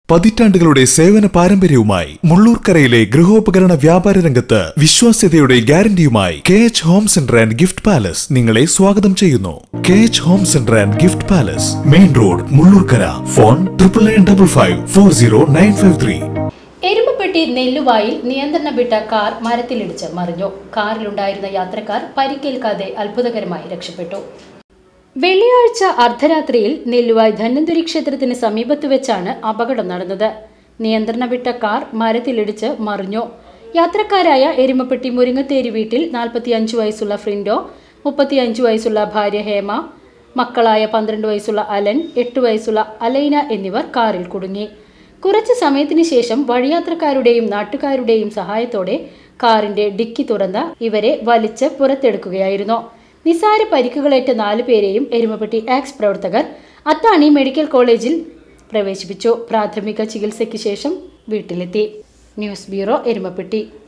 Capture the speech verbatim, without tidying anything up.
പതിറ്റാണ്ടുകളുടെ സേവന പാരമ്പര്യവുമായി മുള്ളൂർക്കരയിലെ ഗൃഹോപകരണ വ്യാപാര രംഗത്ത് വിശ്വാസ്യതയുടെ ഗ്യാരണ്ടിയുമായി K H home centre and gift palace നിങ്ങളെ സ്വാഗതം ചെയ്യുന്നു. K H home centre and gift palace, main road, Mullurkara. Phone triple nine double five four zero nine five three. Erumapetty നെല്ലുവായിൽ നിയന്ത്രണം വിട്ട കാർ മരത്തിലിടിച്ച് മറിഞ്ഞു. കാറിലുണ്ടായിരുന്ന യാത്രക്കാർ പരിക്കേൽക്കാതെ അത്ഭുതകരമായി രക്ഷപ്പെട്ടു. വെള്ളിയാഴ്ച അർദ്ധരാത്രിയിൽ നെല്ലുവായ് ധന്വന്തരി ക്ഷേത്രത്തിന് സമീപത്ത് വെച്ചാണ് അപകടം നടന്നത്. നിയന്ത്രണം വിട്ട കാർ മരത്തിലിടിച്ച് മറിഞ്ഞു. യാത്രക്കാരായ എരുമപ്പെട്ടി മുരിങ്ങത്തേരി വീട്ടിൽ നാൽപ്പത്തിയഞ്ച് വയസ്സുള്ള ഫ്രിൻഡോ, മുപ്പത്തിയഞ്ച് വയസ്സുള്ള ഭാര്യ ഹേമ, മക്കളായ പന്ത്രണ്ട് വയസ്സുള്ള അലൻ, എട്ട് വയസ്സുള്ള അലൈന എന്നിവർ കാറിൽ കുടുങ്ങി. കുറച്ചു സമയത്തിന് ശേഷം വഴിയാത്രക്കാരുടെയും നാട്ടുകാരുടെയും സഹായത്തോടെ കാറിന്റെ ഡിക്കി തുറന്ന് ഇവരെ വലിച്ച് പുറത്തെടുക്കുകയായിരുന്നു. നിസാര പരിക്കുകളേറ്റ നാലു പേരെയും എരുമപ്പെട്ടി ആക്സ് പ്രവർത്തകർ അത്താണി മെഡിക്കൽ കോളേജിൽ പ്രവേശിപ്പിച്ചു. പ്രാഥമിക ചികിത്സയ്ക്ക് ശേഷം വീട്ടിലെത്തി. News bureau, Erumapetty.